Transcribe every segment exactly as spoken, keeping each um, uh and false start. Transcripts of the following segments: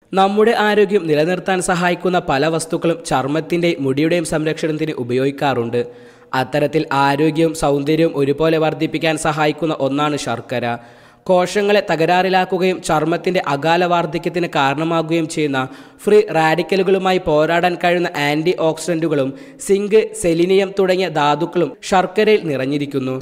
നമ്മുടെ ആരോഗ്യം നിലനിർത്താൻ സഹായിക്കുന്ന പല വസ്തുക്കളും ചർമ്മത്തിൻ്റെയും മുടിയുടെയും സംരക്ഷണത്തിന് ഉപയോഗിക്കാറുണ്ട്. അത്തരത്തിൽ ആരോഗ്യവും സൗന്ദര്യവും ഒരുപോലെ വർദ്ധിപ്പിക്കാൻ സഹായിക്കുന്ന ഒന്നാണ് ശർക്കര. കോശങ്ങളെ തകരാറിലാക്കുകയും ചർമ്മത്തിൻ്റെ അകാല വാർദ്ധക്യത്തിന് കാരണമാകുകയും ചെയ്യുന്ന ഫ്രീ റാഡിക്കലുകളുമായി പോരാടാൻ കഴിയുന്ന ആൻറ്റി ഓക്സിഡൻറ്റുകളും സിങ്ക്, സെലിനിയം തുടങ്ങിയ ധാതുക്കളും ശർക്കരയിൽ നിറഞ്ഞിരിക്കുന്നു.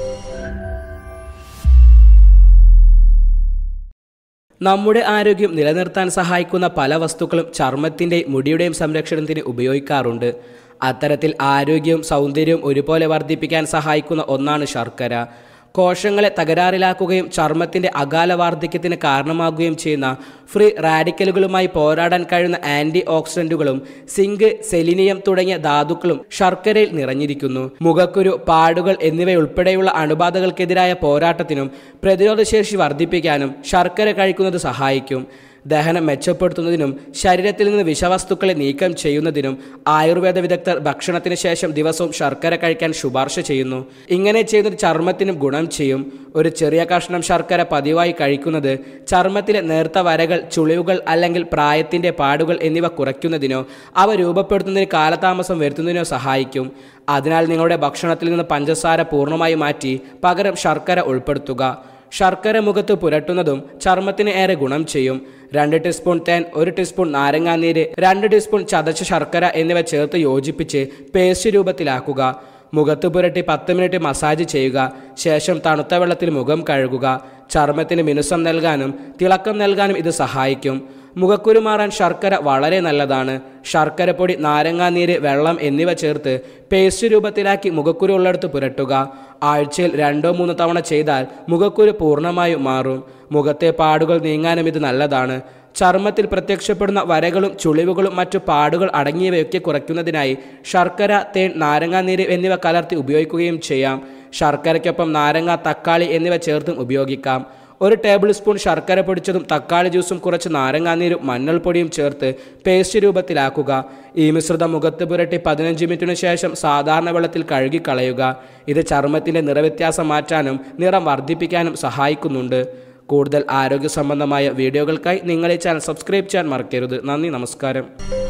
നമ്മുടെ ആരോഗ്യം നിലനിർത്താൻ സഹായിക്കുന്ന പല വസ്തുക്കളും ചർമ്മത്തിൻ്റെയും മുടിയുടെയും സംരക്ഷണത്തിന് ഉപയോഗിക്കാറുണ്ട്. അത്തരത്തിൽ ആരോഗ്യവും സൗന്ദര്യവും ഒരുപോലെ വർദ്ധിപ്പിക്കാൻ സഹായിക്കുന്ന ഒന്നാണ് ശർക്കര. കോശങ്ങളെ തകരാറിലാക്കുകയും ചർമ്മത്തിൻ്റെ അകാല വാർദ്ധക്യത്തിന് കാരണമാകുകയും ചെയ്യുന്ന ഫ്രീ റാഡിക്കലുകളുമായി പോരാടാൻ കഴിയുന്ന ആൻറ്റി ഓക്സിഡൻറ്റുകളും സിങ്ക്, സെലിനിയം തുടങ്ങിയ ധാതുക്കളും ശർക്കരയിൽ നിറഞ്ഞിരിക്കുന്നു. മുഖക്കുരു, പാടുകൾ എന്നിവയുൾപ്പെടെയുള്ള അണുബാധകൾക്കെതിരായ പോരാട്ടത്തിനും പ്രതിരോധശേഷി വർദ്ധിപ്പിക്കാനും ശർക്കര കഴിക്കുന്നത് സഹായിക്കും. ദഹനം മെച്ചപ്പെടുത്തുന്നതിനും ശരീരത്തിൽ നിന്ന് വിഷവസ്തുക്കളെ നീക്കം ചെയ്യുന്നതിനും ആയുർവേദ വിദഗ്ധർ ഭക്ഷണത്തിന് ശേഷം ദിവസവും ശർക്കര കഴിക്കാൻ ശുപാർശ ചെയ്യുന്നു. ഇങ്ങനെ ചെയ്യുന്നത് ചർമ്മത്തിനും ഗുണം ചെയ്യും. ഒരു ചെറിയ കഷ്ണം ശർക്കര പതിവായി കഴിക്കുന്നത് ചർമ്മത്തിലെ നേർത്ത വരകൾ, ചുളിവുകൾ അല്ലെങ്കിൽ പ്രായത്തിൻ്റെ പാടുകൾ എന്നിവ കുറയ്ക്കുന്നതിനോ അവ രൂപപ്പെടുത്തുന്നതിന് കാലതാമസം വരുത്തുന്നതിനോ സഹായിക്കും. അതിനാൽ നിങ്ങളുടെ ഭക്ഷണത്തിൽ നിന്ന് പഞ്ചസാര പൂർണ്ണമായി മാറ്റി പകരം ശർക്കര ഉൾപ്പെടുത്തുക. ശർക്കര മുഖത്ത് പുരട്ടുന്നതും ചർമ്മത്തിന് ഏറെ ഗുണം ചെയ്യും. രണ്ട് ടീസ്പൂൺ തേൻ, ഒരു ടീസ്പൂൺ നാരങ്ങാനീര്, രണ്ട് ടീസ്പൂൺ ചതച്ച ശർക്കര എന്നിവ ചേർത്ത് യോജിപ്പിച്ച് പേസ്റ്റ് രൂപത്തിലാക്കുക. മുഖത്ത് പുരട്ടി പത്ത് മിനിറ്റ് മസാജ് ചെയ്യുക. ശേഷം തണുത്ത വെള്ളത്തിൽ മുഖം കഴുകുക. ചർമ്മത്തിന് മിനുസം നൽകാനും തിളക്കം നൽകാനും ഇത് സഹായിക്കും. മുഖക്കുരു മാറാൻ ശർക്കര വളരെ നല്ലതാണ്. ശർക്കരപ്പൊടി, നാരങ്ങാനീര്, വെള്ളം എന്നിവ ചേർത്ത് പേസ്റ്റ് രൂപത്തിലാക്കി മുഖക്കുരു ഉള്ളിടത്ത് പുരട്ടുക. ആഴ്ചയിൽ രണ്ടോ മൂന്നോ തവണ ചെയ്താൽ മുഖക്കുരു പൂർണ്ണമായും മാറും. മുഖത്തെ പാടുകൾ നീങ്ങാനും ഇത് നല്ലതാണ്. ചർമ്മത്തിൽ പ്രത്യക്ഷപ്പെടുന്ന വരകളും ചുളിവുകളും മറ്റു പാടുകൾ അടങ്ങിയവയൊക്കെ കുറയ്ക്കുന്നതിനായി ശർക്കര, തേൻ, നാരങ്ങാനീര് എന്നിവ കലർത്തി ഉപയോഗിക്കുകയും ചെയ്യാം. ശർക്കരയ്ക്കൊപ്പം നാരങ്ങ, തക്കാളി എന്നിവ ചേർത്തും ഉപയോഗിക്കാം. ഒരു ടേബിൾ സ്പൂൺ ശർക്കര പൊടിച്ചതും തക്കാളി ജ്യൂസും കുറച്ച് നാരങ്ങാനീരും മഞ്ഞൾപ്പൊടിയും ചേർത്ത് പേസ്റ്റ് രൂപത്തിലാക്കുക. ഈ മിശ്രിതം മുഖത്ത് പുരട്ടി പതിനഞ്ച് മിനിറ്റിനു ശേഷം സാധാരണ വെള്ളത്തിൽ കഴുകിക്കളയുക. ഇത് ചർമ്മത്തിൻ്റെ നിറവ്യത്യാസം മാറ്റാനും നിറം വർദ്ധിപ്പിക്കാനും സഹായിക്കുന്നുണ്ട്. കൂടുതൽ ആരോഗ്യ സംബന്ധമായ വീഡിയോകൾക്കായി നിങ്ങൾ ഈ ചാനൽ സബ്സ്ക്രൈബ് ചെയ്യാൻ മറക്കരുത്. നന്ദി, നമസ്കാരം.